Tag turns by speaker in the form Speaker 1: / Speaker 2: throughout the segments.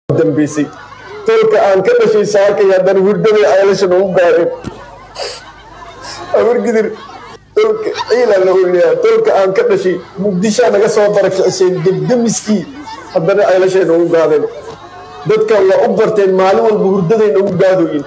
Speaker 1: dambeysay tolka aan ka dhashay saakay haddana hurdada caylashan ugu gaareen abargidir tolka ciila la oynaya tolka aan ka dhashay muqdisho naga soo barakicisay degdemiskii haddana caylashan ugu gaadeen dadkan waa u barteen maalin walba hurdadayna ugu gaadooyin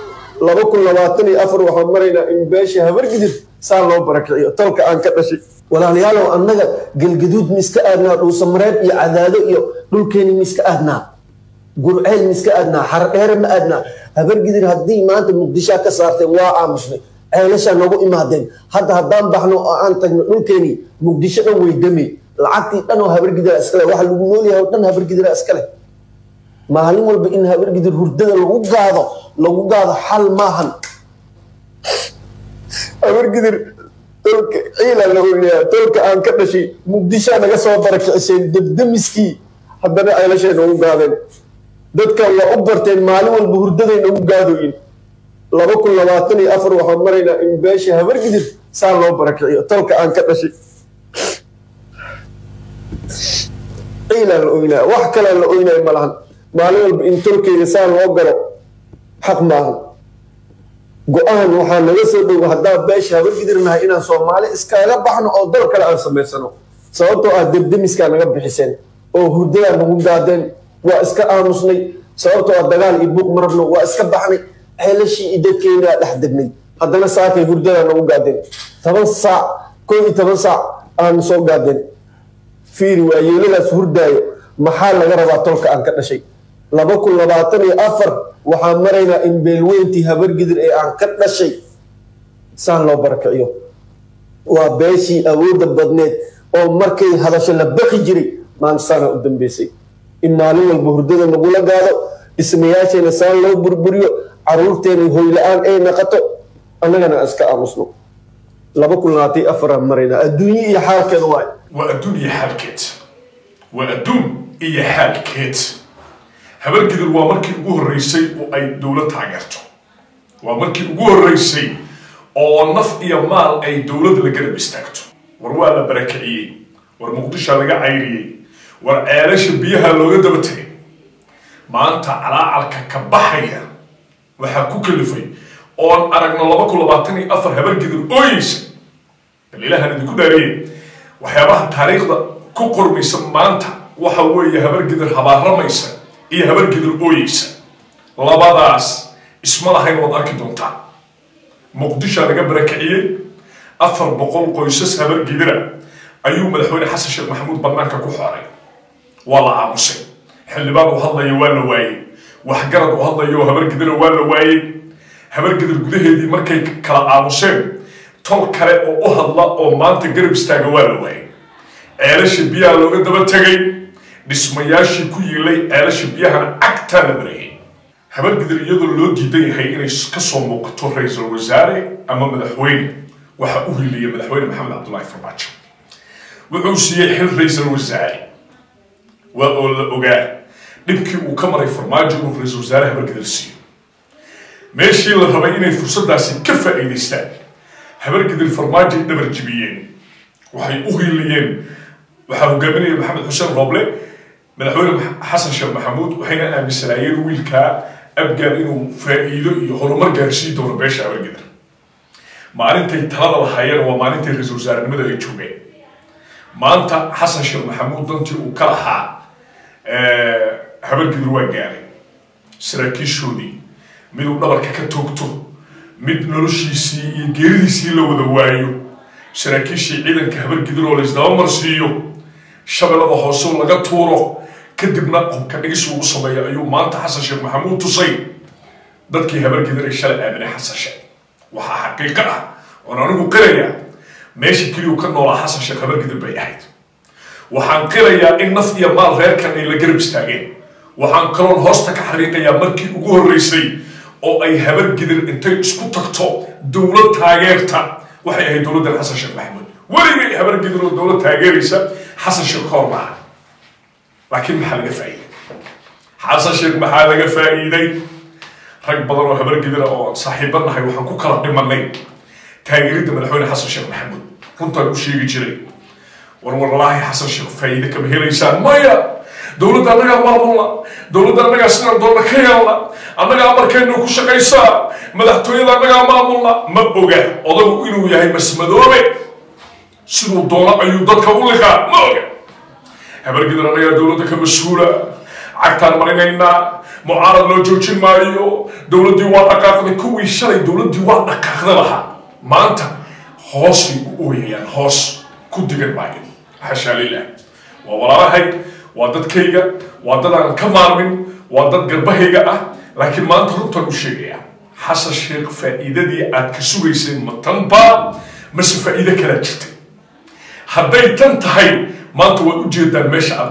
Speaker 1: 2024 waxaan maraynaa in beesha habargidir saa loo barakiciyo tolka aan ka dhashay walaalayaal annaga galgaduud miska aadnaa dhuusamareeb iyo cadaado iyo dhulkeeni miska aadnaa gurceel miska aadnaa xardheere ma aadnaa habargidir haddii maanta muqdisho ka saartay waa aamusnay ceelasha nagu imaadeen hadda haddaan baxno oo aan tagno dhulkeeni muqdisho dhan way damay lacagtii dhan oo habargidir iskale waxa lagu nool yahay dhan habargidir iskale maalin walba in habargidir hurdada lagu gaado xal maahan habargidir tolka ciila la oynaya tolka aan ka dhashay muqdisho naga soo barakicisay degdemiskii haddana caylashan ugu gaadeen dadkan waa u barteen maalin walba hurdadayna ugu gaadooyin 2024 waxaan maraynaa in beesha habargidir saa loo barakiciyo tolka aan ka dhashay ciila la oynaya wax kale la oynaya malahan maalin walba in tolkeyga saa loo galo xaq maahan go-aan waxaa naga soo dhowo haddaa beesha habargidir nahay inaan soomaali iskaga baxno oo dal kale aan samaysano sababtoo ah debdemiskaa naga bixiseen oo hurdadaa nagu gaadeen waa iska aamusnay sababtoo ah dagaal iyo buuq marabno waa iska baxnay ceelashii iyo dadkeynaa dhex degnay haddana saakay hurdadaa nagu gaadeen 10 saac 11 saac aan soo gaadeen fiiri waa yeeladaas hurdaayo maxaa laga rabaa tolka aan ka dhashay 2024 waxaan maraynaa in beelweyntii habargidir ee aan ka dhashay saan loo barakiciyo waa beeshii awoodda badneed oo markay hadasho la baqi jiray maanta saana u dambeysay in maalin walba hurdada nagula gaado dhismayaasheena saan loo burburiyo caruurteena hoyla-aan ay naqato annagana iska aamusno 2024 aan maraynaa adduunye iyo xaalkeeda waay
Speaker 2: waa adduun iyo xaalkeed waa adduun iyo xaalkeed habargidir waa markii ugu horreysay oo ay dowlad taageerto waa markii ugu horreysay oo naf iyo maal ay dowladda la garab istaagto war waa la barakiciyey war muqdisho laga cayriyey war ceelasha biyaha looga daba tegay maanta calaacalka ka baxaya waxaa ku kalifay oon aragno 2024 habargidir ooyeysa bal ilaahan idinku dhaariyey waxyaabaha taariikhda ku qormaysa maanta waxa weeye habargidir habaaramaysa iyo habargidir ooyeysa labadaas isma lahayn waad arki doontaa muqdisho laga barakiciyey 400 qoysas habargidira ayuu madaxweyne xasan sheekh maxamuud bannaanka ku xooray waa la aamusay xildhibaan uu hadlayo waa la waayey waxgarad uu hadlayo habargidira waa la waayey habargidir gudaheedii markay kala aamuseen tol kale oo u hadla oo maanta garab istaaga waa la waayey ceelasha biyaha looga daba tegay dhismayaashii ku yiilay ceelasha biyahana cagtaa la marayay habargidir iyadoo loo diidan yahay inay ka soo muuqato ra-iisul wasaare ama madaxweyne waxa u hiilaya madaxweyne maxamed cabdullaahi farmaajo wuxuu siiyey xil ra-iisul wasaare waa oo la ogaa dhibkii uu ka maray farmaajo inuu ra-iisul wasaare habargidir siiyo meeshii la rabay inay fursaddaasi ka faa'iidaystaan habargidir farmaajoay dhabar jibiyeen waxay u hiiliyeen waxaa hogaaminaya maxamed xuseen rooble madaxweyne xasan sheekh maxamuud waxayna aaminsanaayeen wiilkaa abgaal inuu faa'iido iyo horumar gaarsiin doono beesha habargidir maalintay talada lahaayeen waa maalintay ra-iisul wasaarenimada ay joogeen maanta xasan sheekh maxamuud dantii uu ka lahaa habargidir waa gaaray saraakiishoodii mid uu dhabarka ka toogto mid noloshiisii iyo geeridiisii la wada waayo saraakiishii ciidanka habargidir oo laysdabamarsiiyo shabeellada hoose laga tuuro kadibna qobka dhigis ugu sameeyo ayuu maanta xasan sheekh maxamuud tusay dadkii habargidir ay shalay aaminay xasan sheekh waxaa xaqiiqo ah oon anigu qirayaa meesha keliyu ka noolaa xasan sheekh habargidir bay ahayd waxaan qirayaa in naf iyo maal reerkan ay la garab istaageen waxaan kaloon hoosta ka xariiqayaa markii ugu horreysay oo ay habargidir intay isku tagto dowlad taageerta waxay ahayd dowladdan xasan sheekh maxamuud weligay habargidir oo dowlad taageeraysa xasan sheekh ka hor maaha laakiin maxaa laga faa'iiday xasan sheekh maxaa laga faa'iiday rag badan oo habargidira oo saaxiibo nahay waxaan ku kala dhimanay taageeridda madaxweyne xasan sheekh maxamuud runtaan u sheegi jiray war wallaahi xasan sheekh faa'iido kama helaysaan maya دولة أنا مامولا dowladda annagaa sidaan doonna ka yeelna annagaa markaynu ku shaqaysaa madaxtooyada annagaa maamulna ma oga odagu inuu yahay masmadoobe siduu doono ayuu dadka u liqaa ma oga habargidan annagaa dowladda ka mas-uula cagtaan marinaynaa mucaarad loo joojin maayo dowladdii waa dhaqaaqday kuwii shalay dowladdii waa dhaqaaqda lahaa maanta hoosay u ooyayaan hoos ku digan maayo xashaa lilah waa walaalahay waa dadkayga waa dad aan ka maarmin waa dad garbahayga ah laakiin maanta runtaan u sheegaya xasan sheekh faa'iidadii aad ka sugayseen ma tanbaa mase faa'iido kalaa jirtay hadday tan tahay maanta waad u jeedaan meesha aad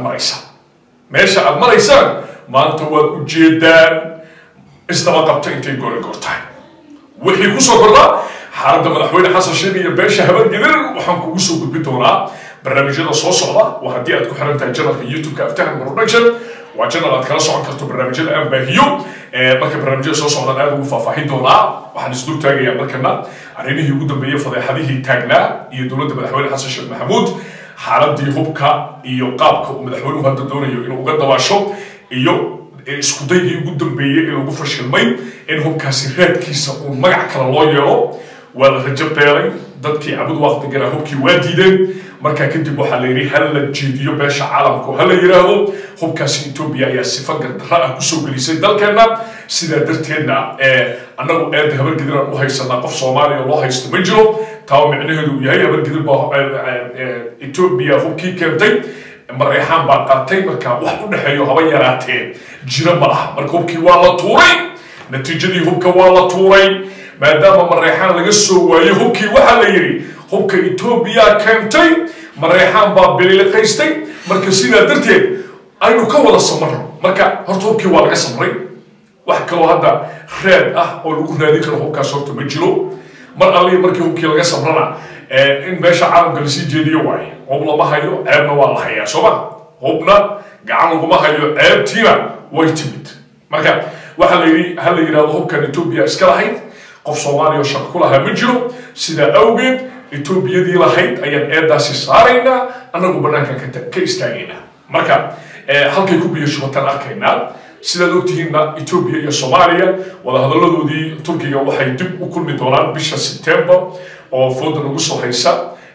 Speaker 2: maraysaan maanta waad u jeedaan isdaba qabta intay goor tahay wixii kusoo kordha xaaladda madaxweyne xasan sheekh iyo beesha habargidan waxaan kugu soo gudbin doonaa barnaamijyada soo socda waa haddii aad ku xiran tahay janalka youtube-ka aftahan production waa janal aad kala socon karto barnaamijyada aan baahiyo marka barnaamijyada soo socdaan aad ugu faahfaahin doonaa waxaan isdul taagayaa markana arrimihii ugu dambeeyey fadeexadihii taagnaa iyo dowladda madaxweyne xasan sheekh maxamuud xaaladii hubka iyo qaabka uu madaxweynuhu hadda doonayo inuu uga dabaasho iyo iskudaygii ugu dambeeyey ee lagu fashilmay in hubkaasi raadkiisa uu magac kale loo yeelo waa la rajo beelay dadkii cabud waqti garaa hubkii waa diideen markaa kadib waxaa la yidhi hal la jeediyo beesha caalamku ha la yidhaahdo hubkaasi etoobiya ayaa sifa gardarra ah kusoo gelisay dalkeenna sidaa darteedna annagu eedda habargidiraan u haysanaa qof soomaaliya loo haysto ma jiro taa micnaheedu uu yahay habargidir baa etoobiya hubkii keentay mareexaan baa qaatay markaa wax u dhexeeyo haba yaraatee jira ma laha marka hubkii waa la tuuray natiijadii hubka waa la tuuray maadaama mareexaan laga soo waayo hubkii waxaa la yidhi hubka etoobiya keentay mareexaan baa biliqaystay marka sidaa darteed aynu ka wada samarno marka horta hubkii waa laga samray wax kaloo hadda raad ah oo lagu raadin karo hubkaas horta ma jiro mar allii markii hubkii laga samrana in meesha caalamka lasii jeediyo waaye hub lama hayo ceebna waa la hayaa sooma hubna gacan laguma hayo ceebtiina way timid marka waxaa la yidhi ha la yidhahdo hubkan etoobiya iska lahayd qof soomaaliya oo shaqo ku lahaa ma jiro sidaa awgeed etoobiyadii lahayd ayaan eedaasi saaraynaa annagu bannaankan ka istaagaynaa marka halkay ku biyo shubataan arkaynaa sidaad ogtihiinna etoobiya iyo soomaaliya wadahadalladoodii turkiga waxay dib u kulmi doonaan bisha September oo fooda lagu soo haysa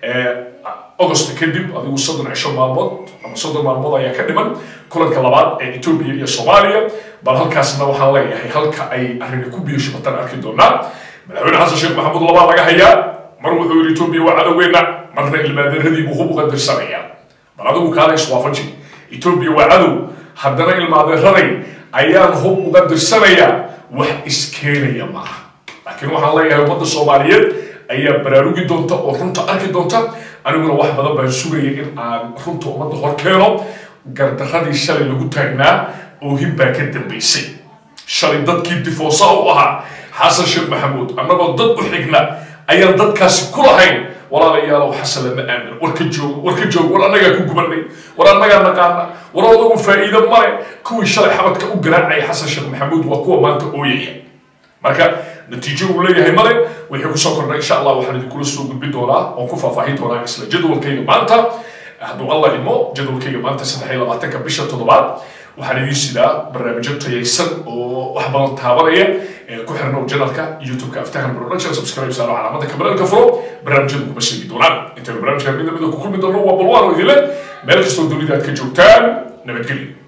Speaker 2: August kadib adigu 30 maalmood ama 30 maalmood ayaa ka dhiman kulanka labaad ee Ethiopia iyo Soomaaliya bal halkaasna waxaan leeyahay halka ay arrin ku biyo shubatan arki doonaa madaxweyne xasan sheekh maxamuud laba laga hayaa mar wuxuu yiri Ethiopia waa cadaweyna marna ilmaadeeradii buu hub uga dirsanaya bal adigu kaale iswaafaji Ethiopia waa cadow haddana ilmaadeeraday ayaan hub uga dirsanaya wax iskeenaya maaha laakiin waxaan leeyahay ummadda Soomaaliyeed ayaa baraarugi doonta oo runta arki doonta aniguna wax badan baan sugayay in aan runta ummadda hor keeno gardaradii shalay lagu taagnaa oo hibbaa ka dambaysay shalay dadkii difoosa u ahaa xasan sheekh maxamuud annagoo dad u xigna ayaan dadkaasi ku lahayn walaalayaalow xasan lama aamin warka joog war annagaa ku gubanay war annagaa naqaana war odagu faa'iido male kuwii shalay xabadka u garaacaya xasan sheekh maxamuud waa kuwa maanta ooyaya marka natiijo uu leeyahay male wixii ku soo kordhay insha Allah waxaan idinkula soo gudbin doonaa oo ku faahfaahin doonaa isla jadwalkayga maanta hadduu Allah idmo jadwalkayga maanta 23 bisha toddobaad waxaan idin sidaa barnaamijyo tayaysan oo wax badan taabanaya ku xirnaa channelka YouTube-ka Aftahan Production subscribe saaro calaamada kamarada furo barnaamijyada kuma sheegi doonaan inta barnaamijka mid ku kulmi doono waa balwaan oo idin leh meel kastoo dunida aad ka joogtaan nabadgelyo